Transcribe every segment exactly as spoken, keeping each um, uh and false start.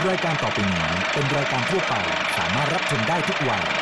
รายการต่อไปนี้เป็นรายการทั่วไปสามารถรับชมได้ทุกวัย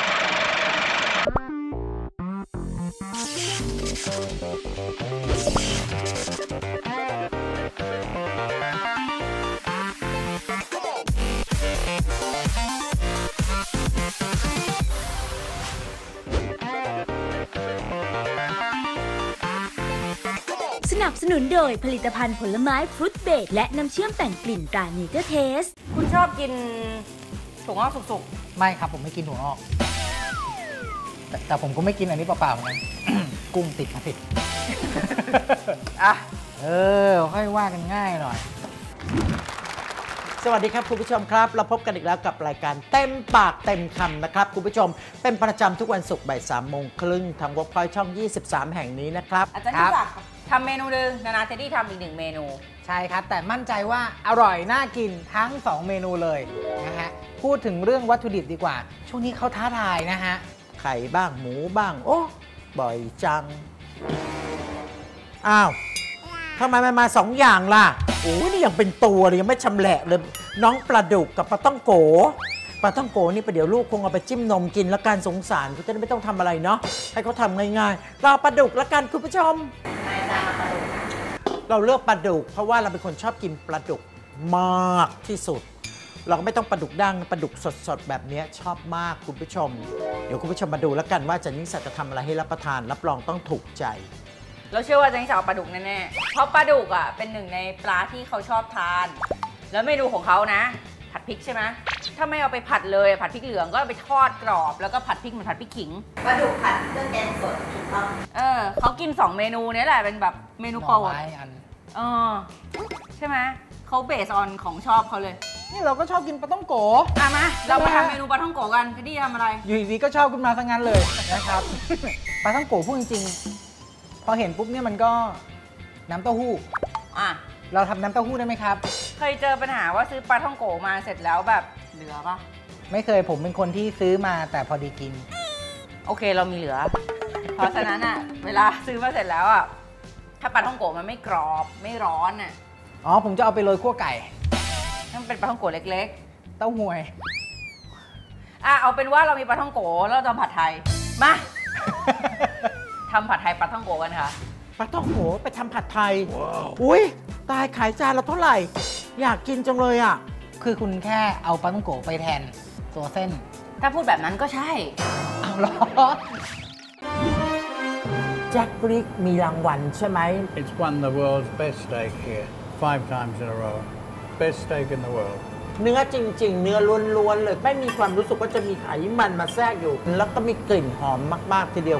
สนับสนุนโดยผลิตภัณฑ์ผลไม้ฟรุตเบรดและน้ำเชื่อมแต่งกลิ่นตราเนเจอร์เทสคุณชอบกินถั่วงอกสุกๆไม่ครับผมไม่กินถั่วงอกแต่แต่ผมก็ไม่กินอันนี้เปล่าๆเหมือนกัน กุ้งติดมาติดอ่ะเออค่อยว่ากันง่ายหน่อยสวัสดีครับคุณผู้ชมครับเราพบกันอีกแล้วกับรายการเต็มปากเต็มคำนะครับคุณผู้ชมเป็นประจำทุกวันศุกร์บ่ายสามโมงครึ่งทาง Workpoint ช่องยี่สิบสามแห่งนี้นะครับอาจารย์ศักดิ์ทำเมนูหนึ่งนานาเทดดี้ทำอีกหนึ่งเมนูใช่ครับแต่มั่นใจว่าอร่อยน่ากินทั้งสองเมนูเลยนะฮะพูดถึงเรื่องวัตถุดิบดีกว่าช่วงนี้เขาท้าทายนะฮะไข่บ้างหมูบ้างโอ้บ่อยจังอ้าวทำไมมันมาสองอย่างล่ะโอ้ยนี่ยังเป็นตัวเลยยังไม่ชำแหละเลยน้องปลาดุกกับปลาต้องโกปลาต้องโกนี่ประเดี๋ยวลูกคงเอาไปจิ้มนมกินแล้วการสงสารเขาจะได้ไม่ต้องทำอะไรเนาะให้เขาทำง่ายๆเราปลาดุกแล้วกันคุณผู้ชมเราเลือกปลาดุกเพราะว่าเราเป็นคนชอบกินปลาดุกมากที่สุดเราก็ไม่ต้องปลาดุกด่างปลาดุกสดๆแบบนี้ชอบมากคุณผู้ชมเดี๋ยวคุณผู้ชมมาดูแล้วกันว่าจันนิสาจะทำอะไรให้รับประทานรับรองต้องถูกใจเราเชื่อว่าจันนิสาเอาปลาดุกแน่ๆเพราะปลาดุกอ่ะเป็นหนึ่งในปลาที่เขาชอบทานแล้วเมนูของเขานะผัดพริกใช่ไหมถ้าไม่เอาไปผัดเลยผัดพริกเหลืองก็ไปทอดกรอบแล้วก็ผัดพริกเหมือนผัดพริกขิงปลาดุกผัดเครื่องแกงสดถูกต้องเออเขากินสองเมนูนี้แหละเป็นแบบเมนูโปรดเออใช่ไหมเขาเบสออนของชอบเขาเลยนี่เราก็ชอบกินปลาท่องโกอ่ะมาเรามาทำเมนูปลาท่องโกกันพี่ดีทำอะไรอยู่ดีก็ชอบขึ้นมาทั้งนั้นเลยนะครับ ปลาท่องโกพูดจริงๆพอเห็นปุ๊บเนี่ยมันก็น้ำเต้าหู้อ่ะเราทำน้ำเต้าหู้ได้ไหมครับเคยเจอปัญหาว่าซื้อปลาท่องโกมาเสร็จแล้วแบบเหลือปะไม่เคยผมเป็นคนที่ซื้อมาแต่พอดีกินโอเคเรามีเหลือเพราะฉะนั้นอ่ะเวลาซื้อมาเสร็จแล้วอ่ะถ้าปลาท่องโกมันไม่กรอบไม่ร้อนอ่ะอ๋อผมจะเอาไปโรยคั่วไก่นั่นเป็นปลาท่องโกเล็กๆเต้าหวยอ่ะเอาเป็นว่าเรามีปลาท่องโกแล้วเราทำผัดไทยมาทำผัดไทยปลาท่องโกกันค่ะปลาท่องโกไปทำผัดไทย wow. อุ้ยตายขายจานละเท่าไหร่อยากกินจังเลยอ่ะคือคุณแค่เอาปลาท่องโกไปแทนตัวเส้นถ้าพูดแบบนั้นก็ใช่เอาหรอแจ็คบริกมีรางวัลใช่ไหม It's won the world's best steak here five times in a row best steak in the world เนื้อจริงๆเนื้อล้วนๆเลยไม่มีความรู้สึกว่าจะมีไขมันมาแทรกอยู่แล้วก็มีกลิ่นหอมมากๆทีเดียว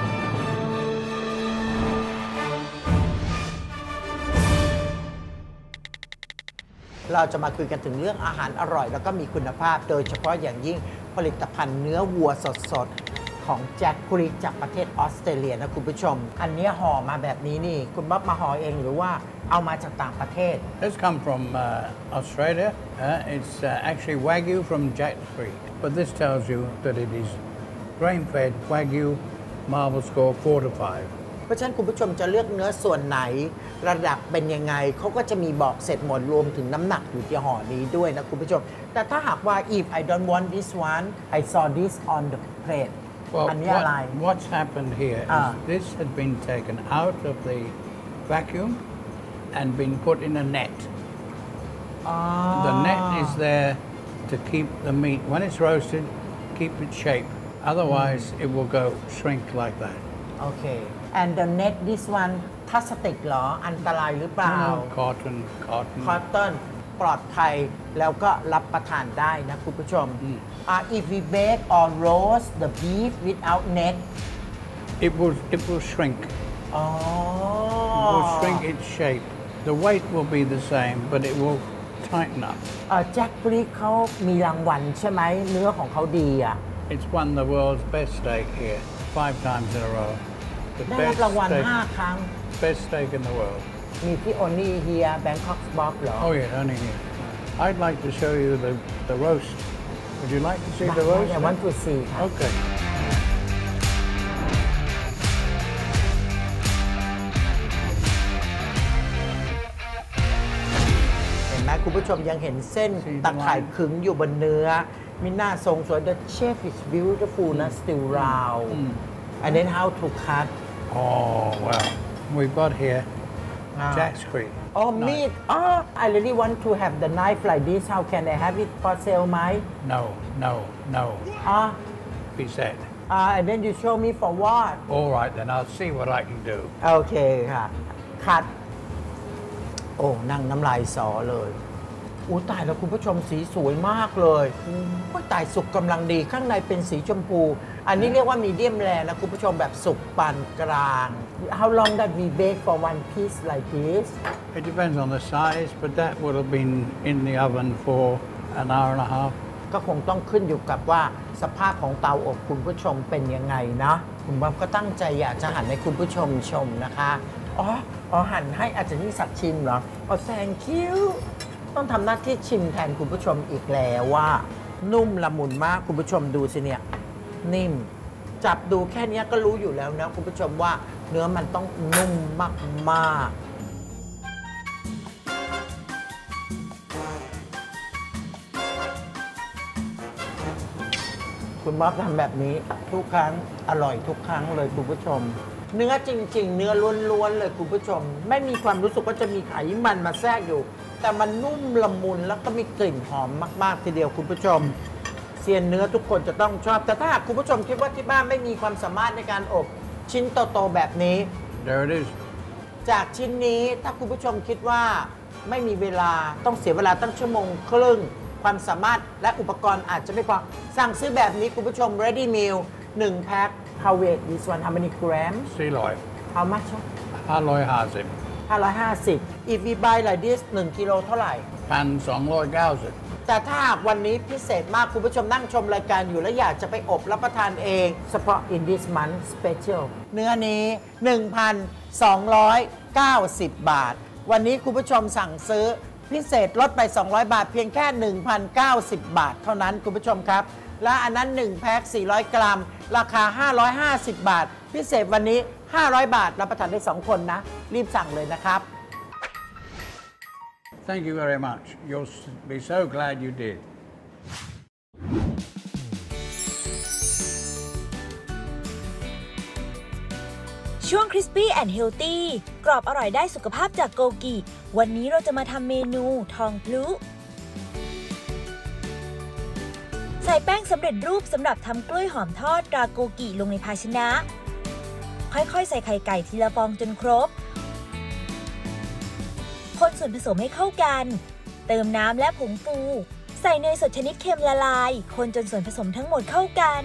เราจะมาคุยกันถึงเรื่องอาหารอร่อยแล้วก็มีคุณภาพโดยเฉพาะอย่างยิ่งผลิตภัณฑ์เนื้อวัวสดๆของแจ็คกรีกจากประเทศออสเตรเลียนะคุณผู้ชมอันนี้ห่อมาแบบนี้นี่คุณบ๊อบมาห่อเองหรือว่าเอามาจากต่างประเทศ It's come from uh, Australia uh, it's uh, actually Wagyu from Jack Creek but this tells you that it is grain-fed Wagyu marble score fortified เพราะฉะนั้นคุณผู้ชมจะเลือกเนื้อส่วนไหนระดับเป็นยังไงเขาก็จะมีบอกเสร็จหมดรวมถึงน้ำหนักอยู่ที่ห่อนี้ด้วยนะคุณผู้ชมแต่ถ้าหากว่า if I don't want this one I saw this on the plate well, อันนี้อะไร What's happened here is uh. this had been taken out of the vacuum and been put in a net uh. the net is there to keep the meat when it's roasted keep its shape otherwise mm. it will go shrink like that okay and the net this one พลาสติกเหรออันตรายหรือเปล่า cotton cotton cotton ปลอดภัยแล้วก็รับประทานได้นะคุณผู้ชม uh, if we bake or roast the beef without net it will it will shrink oh it will shrink its shape the weight will be the same but it will tighten up แจ็คบริกเขามีรางวัลใช่ไหมเนื้อของเขาดีอ่ะ it's won the world's best steak here five times in a row ได้รับรางวัลห้าครั้ง best steak in the world มีที่ only here Bangkok Bob เหรอ oh yeah only here I'd like to show you the the roast would you like to see the roast I want to see okay ไหมคุณผู้ชมยังเห็นเส้นตะข่ายขึงอยู่บนเนื้อมีหน้าทรงสวย The chef is beautiful นะ still round and then how to cut Oh, well, we've got here Jack's Creek. oh meat oh I really want to have the knife like this how can I have it for sale ไหม No, no, no. อ่ะ He said. uh, and then you show me for what All right, then I'll see what I can do. โอเคค่ะ คัด โอ้นั่งน้ำลายสอเลยอู้ตายแล้วคุณผู้ชมสีสวยมากเลยโอ้ยตายสุกกำลังดีข้างในเป็นสีชมพู อันนี้เรียกว่ามีเดียมแรนะคุณผู้ชมแบบสุกปานกลาง How long that we bake for one piece like this It depends on the size, but that would have been in the oven for an hour and a half. ก็คงต้องขึ้นอยู่กับว่าสภาพของเตาอบคุณผู้ชมเป็นยังไงนะคุณบ๊อบก็ตั้งใจอยากจะหั่นให้คุณผู้ชมชมนะคะอ๋ออ๋อหั่นให้อาจารย์ยิ่งศักดิ์ชิมเหรออ๋อ thank you ต้องทำหน้าที่ชิมแทนคุณผู้ชมอีกแล้วว่านุ่มละมุนมากคุณผู้ชมดูสิเนี่ยนิ่มจับดูแค่นี้ก็รู้อยู่แล้วนะคุณผู้ชมว่าเนื้อมันต้องนุ่มมากๆคุณบ๊อบทำแบบนี้ทุกครั้งอร่อยทุกครั้งเลยคุณผู้ชมเนื้อจริงๆเนื้อล้วนๆเลยคุณผู้ชมไม่มีความรู้สึกว่าจะมีไขมันมาแทรกอยู่แต่มันนุ่มละมุนแล้วก็มีกลิ่นหอมมากๆทีเดียวคุณผู้ชมเซียนเนื้อทุกคนจะต้องชอบแต่ถ้าหากคุณผู้ชมคิดว่าที่บ้านไม่มีความสามารถในการอบชิ้นโตๆแบบนี้ There it is. จากชิ้นนี้ถ้าคุณผู้ชมคิดว่าไม่มีเวลาต้องเสียเวลาตั้งชั่วโมงครึ่งความสามารถและอุปกรณ์อาจจะไม่พอสั่งซื้อแบบนี้คุณผู้ชม ready meal หนึ่งแพ็ค how weight this one how many grams See like. how much Alloy has him. ห้าร้อยห้าสิบ if we buy like this หนึ่งกิโลเท่าไหร่ Pan song Lloyd Gowsett. แต่ถ้าหากวันนี้พิเศษมากคุณผู้ชมนั่งชมรายการอยู่แล้วอยากจะไปอบรับประทานเองเฉพาะ in this month special เนื้อนี้ หนึ่งพันสองร้อยเก้าสิบ บาทวันนี้คุณผู้ชมสั่งซื้อพิเศษลดไปสองร้อยบาทเพียงแค่ หนึ่งพันเก้าสิบ บาทเท่านั้นคุณผู้ชมครับและอันนั้นหนึ่งแพ็คสี่ร้อยกรัมราคาห้าร้อยห้าสิบ บาทพิเศษวันนี้ห้าร้อยบาทรับประทานได้สองคนนะรีบสั่งเลยนะครับ Thank you very much. You'll be so glad you did. ช่วง Crispy and Healthy กรอบอร่อยได้สุขภาพจากโกกิวันนี้เราจะมาทำเมนูทองพลุใส่แป้งสำเร็จรูปสำหรับทำกล้วยหอมทอดราโกกิลงในภาชนะค่อยๆใส่ไข่ไก่ทีละฟองจนครบคนส่วนผสมให้เข้ากันเติมน้ำและผงฟูใส่เนยสดชนิดเค็มละลายคนจนส่วนผสมทั้งหมดเข้ากัน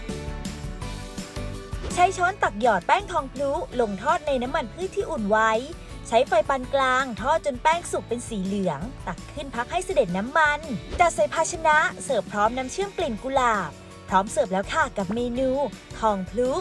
ใช้ช้อนตักหยอดแป้งทองพลุลงทอดในน้ำมันพืชที่อุ่นไว้ใช้ไฟปานกลางทอดจนแป้งสุกเป็นสีเหลืองตักขึ้นพักให้เสด็จน้ำมันจัดใส่ภาชนะเสิร์ฟพร้อมน้ำเชื่อมกลิ่นกุหลาบพร้อมเสิร์ฟแล้วค่ะกับเมนูทองพลุ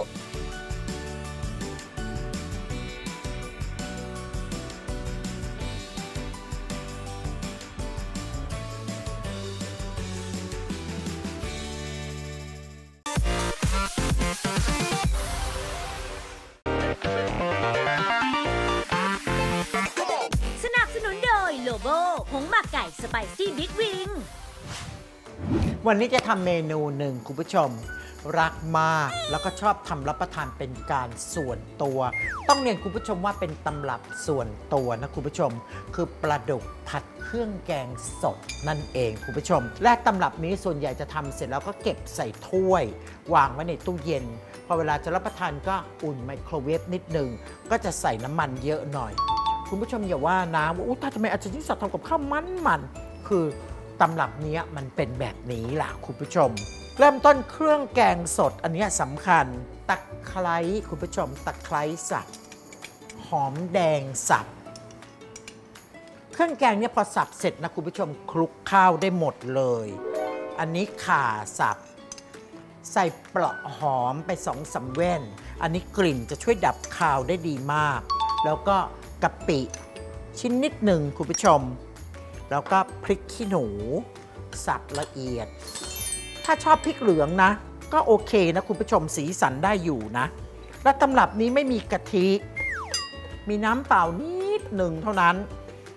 โลโบผงหมักไก่สไปซี่บิ๊กวิงวันนี้จะทำเมนูหนึ่งคุณผู้ชมรักมากแล้วก็ชอบทำรับประทานเป็นการส่วนตัวต้องเรียนคุณผู้ชมว่าเป็นตำรับส่วนตัวนะคุณผู้ชมคือปลาดุกผัดเครื่องแกงสดนั่นเองคุณผู้ชมและตำรับนี้ส่วนใหญ่จะทำเสร็จแล้วก็เก็บใส่ถ้วยวางไว้ในตู้เย็นพอเวลาจะรับประทานก็อุ่นไมโครเวฟนิดนึงก็จะใส่น้ำมันเยอะหน่อยคุณผู้ชมอย่าว่านะว่าอุ๊ยทำไมอาจารย์ยิ่งศักดิ์ทำกับข้าวมันมันคือตำรับนี้มันเป็นแบบนี้ล่ะคุณผู้ชมเริ่มต้นเครื่องแกงสดอันนี้สำคัญตะไคร้คุณผู้ชมตะไคร้สับหอมแดงสับเครื่องแกงเนี่ยพอสับเสร็จนะคุณผู้ชมคลุกข้าวได้หมดเลยอันนี้ข่าสับใส่เปราะหอมไปสองสามแว่นอันนี้กลิ่นจะช่วยดับคาวได้ดีมากแล้วก็กะปิชิ้นนิดหนึ่งคุณผู้ชมแล้วก็พริกขี้หนูสับละเอียดถ้าชอบพริกเหลืองนะก็โอเคนะคุณผู้ชมสีสันได้อยู่นะและตำรับนี้ไม่มีกะทิมีน้ำเปล่านิดหนึ่งเท่านั้น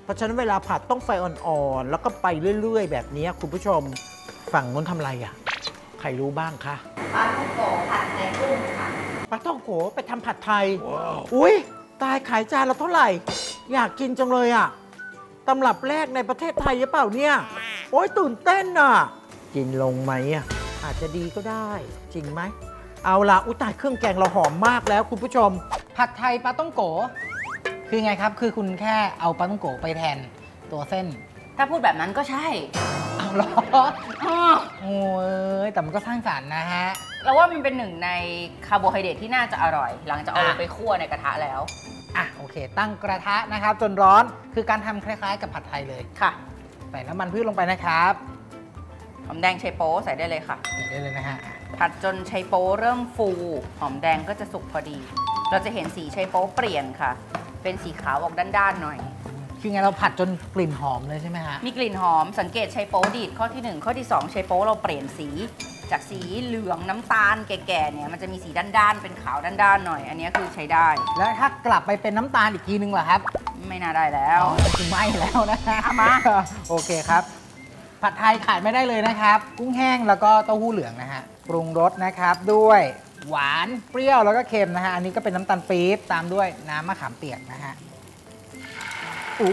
เพราะฉะนั้นเวลาผัดต้องไฟอ่อนๆแล้วก็ไปเรื่อยๆ แบบนี้คุณผู้ชมฝั่งนู้นทำอะไรอ่ะใครรู้บ้างคะปลาท่องโกผัดไข่กุ้งค่ะปลาท่องโกไปทำผัดไทย wow. อุ้ยตายขายจานละเท่าไหร่ อยากกินจังเลยอ่ะตำรับแรกในประเทศไทยหรือเปล่าเนี่ยโอ้ยตื่นเต้นอ่ะกินลงไหมอ่ะอาจจะดีก็ได้จริงไหมเอาละอุยตายเครื่องแกงเราหอมมากแล้วคุณผู้ชมผัดไทยปลาต้องโกคือไงครับคือคุณแค่เอาปลาต้องโกไปแทนตัวเส้นถ้าพูดแบบนั้นก็ใช่เอาเหรออ้อโอ้ยแต่มันก็สร้างสรรค์นะฮะเราว่ามันเป็นหนึ่งในคาร์โบไฮเดรตที่น่าจะอร่อย หลังจากเอาลงอ่ะไปคั่วในกระทะแล้วอ่ะโอเค ตั้งกระทะนะครับ จนร้อนคือการทำคล้ายๆ กับผัดไทยเลยค่ะใส่น้ำมันพืชลงไปนะครับหอมแดงไชโป๊ใส่ได้เลยค่ะใส่ได้เลยนะฮะผัดจนไชโป๊เริ่มฟู หอมแดงก็จะสุกพอดี เราจะเห็นสีไชโป๊เปลี่ยนค่ะ เป็นสีขาวออกด้านๆหน่อยคือไงเราผัดจนกลิ่นหอมเลยใช่ไหมฮะมีกลิ่นหอมสังเกตไชโป๊ดีดข้อที่หนึ่งข้อที่สองไชโป๊เราเปลี่ยนสีจากสีเหลืองน้ำตาลแก่ๆเนี่ยมันจะมีสีด้านๆเป็นขาวด้านๆหน่อย อันนี้คือใช้ได้แล้วถ้ากลับไปเป็นน้ำตาลอีกทีนึงเหรอครับไม่น่าได้แล้วคือไม่แล้วนะฮะเอามาโอเคครับ ผัดไทยขาดไม่ได้เลยนะครับ กุ้งแห้งแล้วก็เต้าหู้เหลืองนะฮะปรุงรสนะครับด้วยหวานเปรี้ยวแล้วก็เค็มนะฮะอันนี้ก็เป็นน้ำตาลปี๊บตามด้วยน้ำมะขามเปียกนะฮะอู้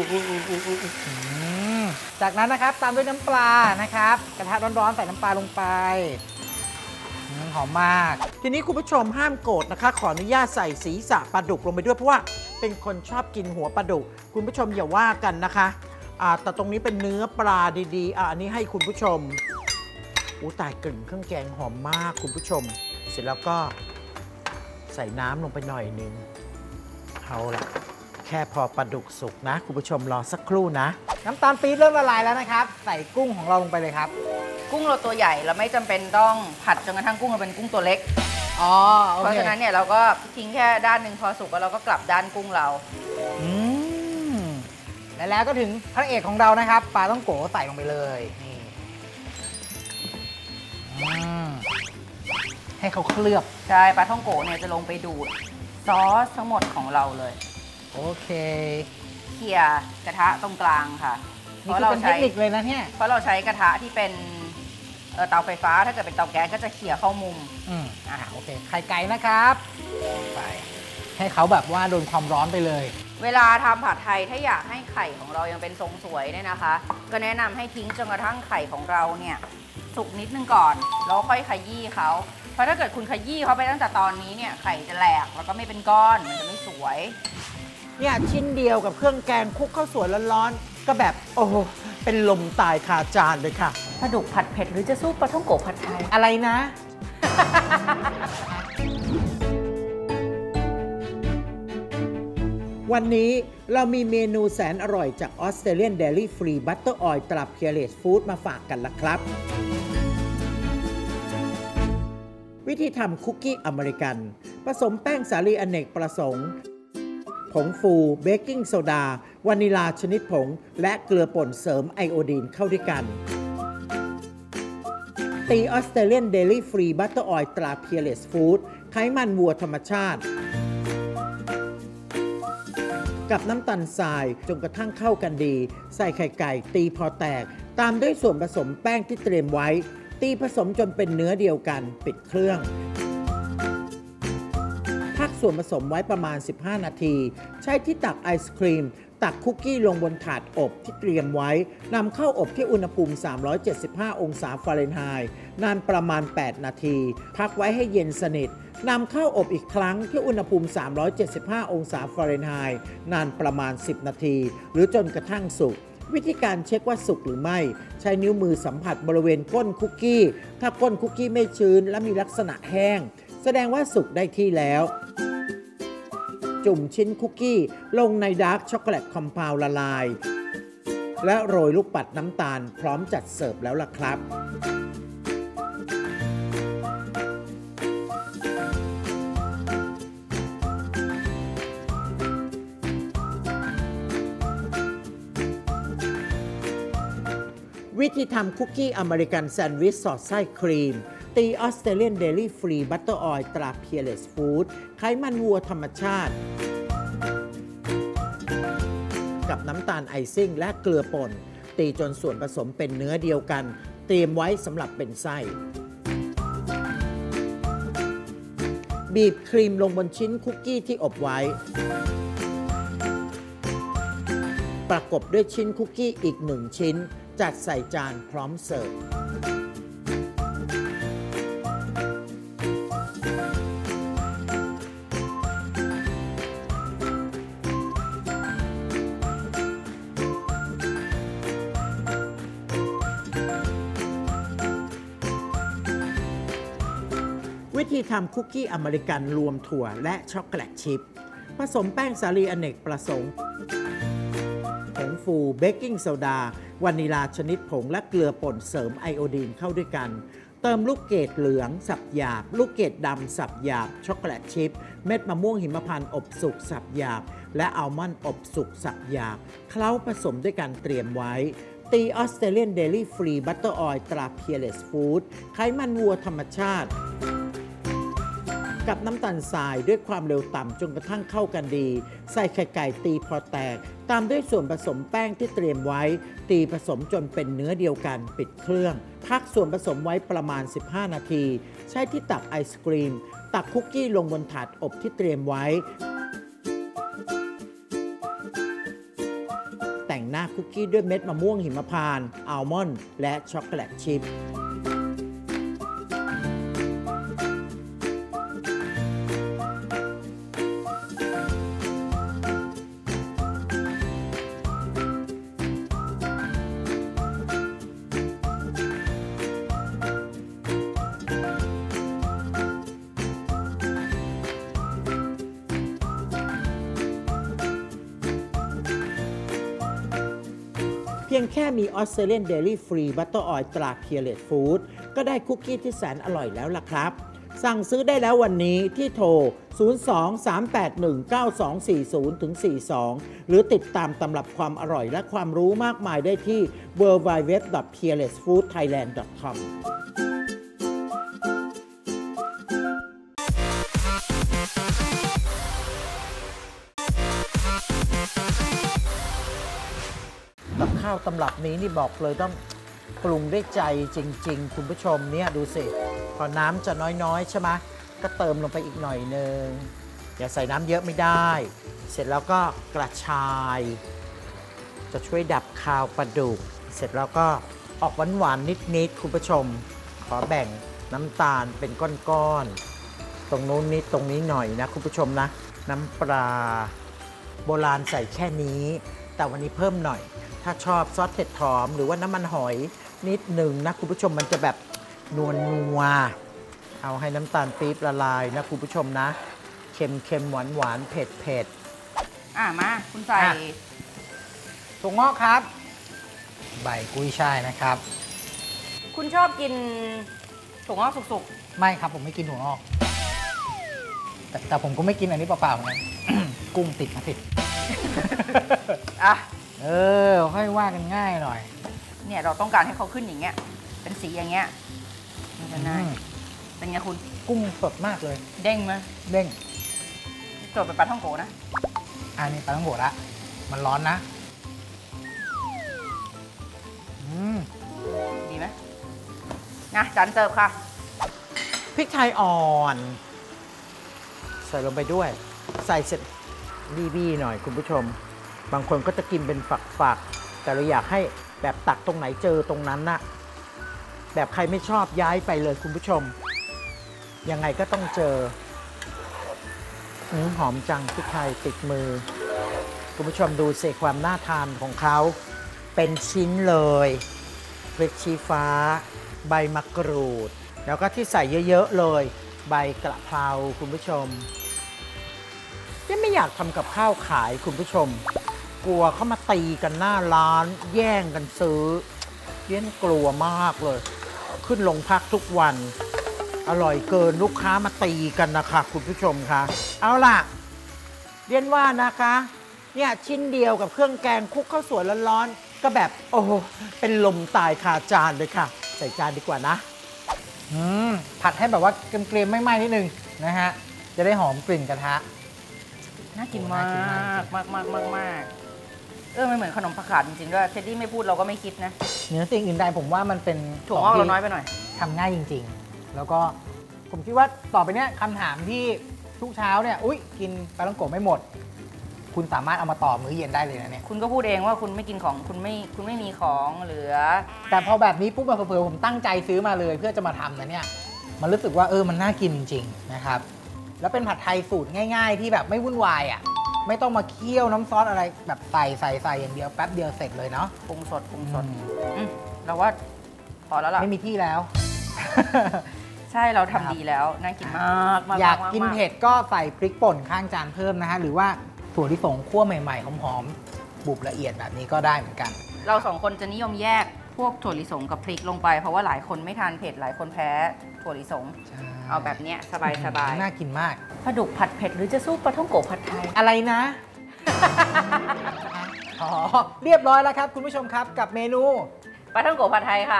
จากนั้นนะครับตามด้วยน้ำปลานะครับกระทะร้อนๆใส่น้ำปลาลงไปอืมหอมมากทีนี้คุณผู้ชมห้ามโกรธนะคะ ขออนุญาตใส่ศีรษะปลาดุกลงไปด้วยเพราะว่าเป็นคนชอบกินหัวปลาดุกคุณผู้ชมอย่าว่ากันนะคะอ่าแต่ตรงนี้เป็นเนื้อปลาดีๆอ่ะอันนี้ให้คุณผู้ชมอู้ตายกลิ่นเครื่องแกงหอมมากคุณผู้ชม เสร็จแล้วก็ใส่น้ำลงไปหน่อยนึงเอาละแค่พอปลาดุกสุกนะคุณผู้ชมรอสักครู่นะน้ำตาลปี๊บเริ่มละลายแล้วนะครับใส่กุ้งของเราลงไปเลยครับกุ้งเราตัวใหญ่เราไม่จำเป็นต้องผัดจนกระทั่งกุ้งเราเป็นกุ้งตัวเล็กอ๋อโอเพราะเคฉะนั้นเนี่ยเราก็ทิ้งแค่ด้านหนึ่งพอสุกแล้วเราก็กลับด้านกุ้งเราอืมและแล้วก็ถึงพระเอกของเรานะครับปลาต้องโกใส่ลงไปเลยนี่อืมให้เขาเคลือบใช่ปลาท่องโกเนี่ยจะลงไปดูดซอสทั้งหมดของเราเลยโอเคเขี่ยกระทะตรงกลางค่ะ เพนี่ราะคือเราเป็นเทใช้คนิคเลยนะเนี่ยเพราะเราใช้กระทะที่เป็นเอ่อเตาไฟฟ้าถ้าเกิดเป็นเตาแก๊สก็จะเขี่ยเข้ามุมอืมอ่าโอเคไข่ไก่นะครับไปให้เขาแบบว่าโดนความร้อนไปเลยเวลาทำผัดไทยถ้าอยากให้ไข่ของเรายังเป็นทรงสวยเนี่ยนะคะ ก็แนะนำให้ทิ้งจนกระทั่งไข่ของเราเนี่ยสุกนิดนึงก่อนแล้วค่อยขยี้เขาเพราะถ้าเกิดคุณขยี้เขาไปตั้งแต่ตอนนี้เนี่ยไข่จะแหลกแล้วก็ไม่เป็นก้อนมันจะไม่สวยเนี่ยชิ้นเดียวกับเครื่องแกงคลุกข้าวสวยร้อนๆก็แบบโอ้โหเป็นลมตายคาจานเลยค่ะปลาดุกผัดเผ็ดหรือจะสู้ปลาท่องโกผัดไทยอะไรนะวันนี้เรามีเมนูแสนอร่อยจาก Australian Dairy Free Butter Oil ตรา Peerless Food มาฝากกันละครับ วิธีทำคุกกี้อเมริกันผสมแป้งสาลีอเนกประสงค์ผงฟูเบกกิ้งโซดาวานิลาชนิดผง และเกลือป่นเสริมไอโอดีนเข้าด้วยกันตี Australian Dairy Free Butter Oil ตรา Peerless Food ไขมันวัวธรรมชาติกับน้ำตาลทรายจนกระทั่งเข้ากันดีใส่ไข่ไก่ตีพอแตกตามด้วยส่วนผสมแป้งที่เตรียมไว้ตีผสมจนเป็นเนื้อเดียวกันปิดเครื่องพักส่วนผสมไว้ประมาณสิบห้านาทีใช้ที่ตักไอศครีมตักคุกกี้ลงบนถาดอบที่เตรียมไว้นำเข้าอบที่อุณหภูมิสามร้อยเจ็ดสิบห้าองศาฟาเรนไฮต์นานประมาณแปดนาทีพักไว้ให้เย็นสนิทนำเข้าอบอีกครั้งที่อุณหภูมิสามร้อยเจ็ดสิบห้าองศาฟาเรนไฮต์นานประมาณสิบนาทีหรือจนกระทั่งสุกวิธีการเช็คว่าสุกหรือไม่ใช้นิ้วมือสัมผัสบริเวณก้นคุกกี้ถ้าก้นคุกกี้ไม่ชื้นและมีลักษณะแห้งแสดงว่าสุกได้ที่แล้วจุ่มชิ้นคุกกี้ลงในดาร์กช็อกโกแลตคอมเพลละลายและโรยลูกปัดน้ำตาลพร้อมจัดเสิร์ฟแล้วล่ะครับวิธีทำคุกกี้อเมริกันแซนด์วิชสอดไส้ครีมตี Australian Dairy Free Butter Oil ตรา Peerless Food ไขมันวัวธรรมชาติกกับน้ำตาลไอซิ่งและเกลือป่นตีจนส่วนผสมเป็นเนื้อเดียวกันเตรียมไว้สำหรับเป็นไส้บีบครีมลงบนชิ้นคุกกี้ที่อบไว้ประกบด้วยชิ้นคุกกี้อีกหนึ่งชิ้นจัดใส่จานพร้อมเสิร์ฟวิธีทำคุกกี้อเมริกันรวมถั่วและช็อกโกแลตชิพผสมแป้งสาลีอเนกประสงค์ผงฟูเบกกิ้งโซดาวานิลาชนิดผงและเกลือป่นเสริมไอโอดีนเข้าด้วยกันเติมลูกเกดเหลืองสับหยาบลูกเกดดำสับหยาบช็อกโกแลตชิพเม็ดมะม่วงหิมพานต์อบสุกสับหยาบและอัลมอนด์อบสุกสับหยาบเคล้าผสมด้วยกันเตรียมไว้ตีออสเตรเลียนเดลี่ฟรีบัตเตอร์ออยล์ตราเพียเลสฟู้ดไขมันวัวธรรมชาติกับน้ำตาลทรายด้วยความเร็วต่ำจนกระทั่งเข้ากันดีใส่ไข่ไก่ตีพอแตกตามด้วยส่วนผสมแป้งที่เตรียมไว้ตีผสมจนเป็นเนื้อเดียวกันปิดเครื่องพักส่วนผสมไว้ประมาณสิบห้านาทีใช้ที่ตักไอศกรีมตักคุกกี้ลงบนถาดอบที่เตรียมไว้แต่งหน้าคุกกี้ด้วยเม็ดมะม่วงหิมพานต์อัลมอนด์และช็อกโกแลตชิพเพียงแค่มีออสเตรเลียนเดลี่ฟรีบัตเตอร์ออยล์ตราเพียเลตฟู้ดก็ได้คุกกี้ที่แสนอร่อยแล้วล่ะครับสั่งซื้อได้แล้ววันนี้ที่โทร ศูนย์ สอง สาม แปด หนึ่ง เก้า สอง สี่ ศูนย์ สี่ สอง หรือติดตามตำรับความอร่อยและความรู้มากมายได้ที่ ดับเบิลยู ดับเบิลยู ดับเบิลยู ดอท พี แอล เอส ฟู้ด ไทยแลนด์ ดอท คอมกับข้าวตำรับนี้นี่บอกเลยต้องปรุงด้วยใจจริงๆคุณผู้ชมเนี่ยดูสิพอน้ำจะน้อยๆใช่ไหมก็เติมลงไปอีกหน่อยนึงอย่าใส่น้ำเยอะไม่ได้เสร็จแล้วก็กระชายจะช่วยดับคาวปลาดุกเสร็จแล้วก็ออกหวานๆนิดๆคุณผู้ชมขอแบ่งน้ำตาลเป็นก้อนๆตรงนู้นนิดตรงนี้หน่อยนะคุณผู้ชมนะน้ำปลาโบราณใส่แค่นี้แต่วันนี้เพิ่มหน่อยถ้าชอบซอสเผ็ดหอมหรือว่าน้ำมันหอยนิดหนึ่งนะคุณผู้ชมมันจะแบบนวลนัวเอาให้น้ำตาลปี๊บละลายนะคุณผู้ชมนะเค็มเค็มหวานหวานเผ็ดเผ็ดอ่ะมาคุณใส่ถั่วงอกครับใบกุ้ยช่ายนะครับคุณชอบกินถั่วงอกสุกๆไม่ครับผมไม่กินถั่วงอกแต่แต่ผมก็ไม่กินอันนี้เปล่าๆเหมือนกัน กุ้งติดมาติดอ่ะเออค่อยว่ากันง่ายหน่อยเนี่ยเราต้องการให้เขาขึ้นอย่างเงี้ยเป็นสีอย่างเงี้ยมันจะง่ายเป็นไงคุณกุ้งสดมากเลยเด้งไหมเด้งสดเป็นปลาท่องโกนะอันนี้ปลาท่องโกละมันร้อนนะอืมดีไหมนะจานเสิร์ฟค่ะพริกไทยอ่อนใส่ลงไปด้วยใส่เสร็จบี้ๆหน่อยคุณผู้ชมบางคนก็จะกินเป็นฝักๆแต่เราอยากให้แบบตักตรงไหนเจอตรงนั้นน่ะแบบใครไม่ชอบย้ายไปเลยคุณผู้ชมยังไงก็ต้องเจอหอมจังพริกไทยติดมือคุณผู้ชมดูสิความน่าทานของเขาเป็นชิ้นเลยพริกชี้ฟ้าใบมะกรูดแล้วก็ที่ใส่เยอะๆเลยใบกระเพราคุณผู้ชมยังไม่อยากทำกับข้าวขายคุณผู้ชมกลัวเขามาตีกันหน้าร้านแย่งกันซื้อเลี้ยนกลัวมากเลยขึ้นลงพักทุกวันอร่อยเกินลูกค้ามาตีกันนะคะคุณผู้ชมคะเอาล่ะเรียนว่านะคะเนี่ยชิ้นเดียวกับเครื่องแกงคลุกข้าวสวยร้อนๆก็แบบโอ้โหเป็นลมตายคาจานเลยค่ะใส่จานดีกว่านะอืมผัดให้แบบว่าเกรียมๆไม่ไหม้นิดนึงนะฮะจะได้หอมกลิ่นกระทะน่ากินมากมากมากมากมากเออมันเหมือนขนมผักขาดจริงๆด้วยเท็ดดี้ไม่พูดเราก็ไม่คิดนะเหนือสิ่งอื่นใดผมว่ามันเป็นถั่วงอกเราน้อยไปหน่อยทำง่ายจริง ๆ แล้วก็ผมคิดว่าต่อไปเนี้ยคำถามที่ทุกเช้าเนี่ยอุ้ยกินปลาท่องโกะไม่หมด คุณสามารถเอามาต่อมื้อเย็นได้เลยนะเนี่ยคุณก็พูดเองว่าคุณไม่กินของคุณไม่คุณไม่มีของเหลือแต่พอแบบนี้ปุ๊บมาเผลอๆผมตั้งใจซื้อมาเลยเพื่อจะมาทำนะเนี่ยมันรู้สึกว่าเออมันน่ากินจริงๆนะครับแล้วเป็นผัดไทยสูตรง่าย ๆ ที่แบบไม่วุ่นวายอ่ะไม่ต้องมาเคี่ยวน้ำซอสอะไรแบบใส่ใส่ใส่อย่างเดียวแป๊บเดียวเสร็จเลยเนาะปรุงสดปรุงสดอืมอืมเราว่าพอแล้วล่ะไม่มีที่แล้วใช่เราทำดีแล้วน่ากินมากมากอยากมกินมเผ็ดก็ใส่พริกป่นข้างจานเพิ่มนะฮะหรือว่าถั่วลิสงคั่วใหม่ๆหอมๆบุบละเอียดแบบนี้ก็ได้เหมือนกันเราสองคนจะนิยมแยกพวกถั่วลิสงกับพริกลงไปเพราะว่าหลายคนไม่ทานเผ็ดหลายคนแพ้ถั่วลิสงเอาแบบเนี้ยสบายสบายน่ากินมากปลาดุกผัดเผ็ดหรือจะสู้ปลาท่องโกะผัดไทยอะไรนะ อ๋อเรียบร้อยแล้วครับคุณผู้ชมครับกับเมนูปลาท่องโกะผัดไทยค่ะ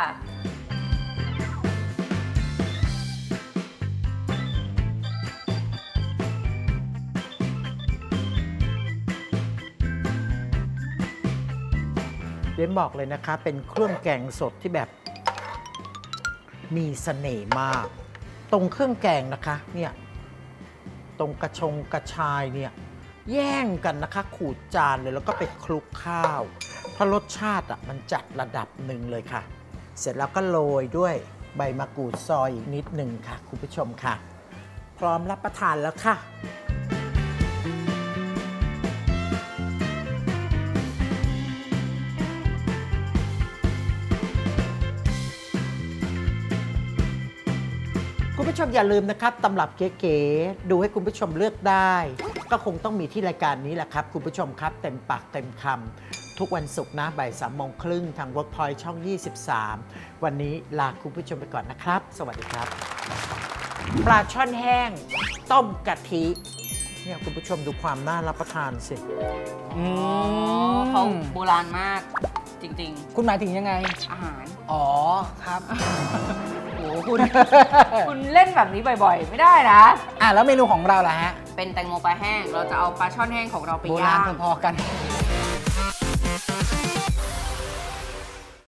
เรียนบอกเลยนะคะ เป็นเครื่องแกงสดที่แบบมีเสน่ห์มาก ตรงเครื่องแกงนะคะเนี่ยตรงกระชงกระชายเนี่ยแย่งกันนะคะขูดจานเลยแล้วก็ไปคลุกข้าวเพราะรสชาติอ่ะมันจัดระดับหนึ่งเลยค่ะ เสร็จแล้วก็โรยด้วยใบมะกรูดซอยอีกนิดหนึ่งค่ะคุณผู้ชมค่ะ พร้อมรับประทานแล้วค่ะ คุณผู้ชมอย่าลืมนะครับตำรับเก๋ๆดูให้คุณผู้ชมเลือกได้ ก็คงต้องมีที่รายการนี้แหละครับคุณผู้ชมครับเต็มปากเต็มคำทุกวันศุกร์นะบ่ายสามโมงครึ่งทาง Workpoint ช่อง ยี่สิบสาม วันนี้ลาคุณผู้ชมไปก่อนนะครับ สวัสดีครับ ปลาช่อนแห้ง ต้มกะทิเนี่ยคุณผู้ชมดูความน่ารับประทานสิอืมเขาโบราณมากจริงคุณหมายถึงยังไงๆ อาหารอ๋อครับโอ้โหคุณ คุณเล่นแบบนี้บ่อยๆ ไม่ได้นะอ่ะแล้วเมนูของเราล่ะฮะเป็นแตงโมปลาแห้ง เราจะเอาปลาช่อนแห้งของเราไปโบราย่าณงพอๆกัน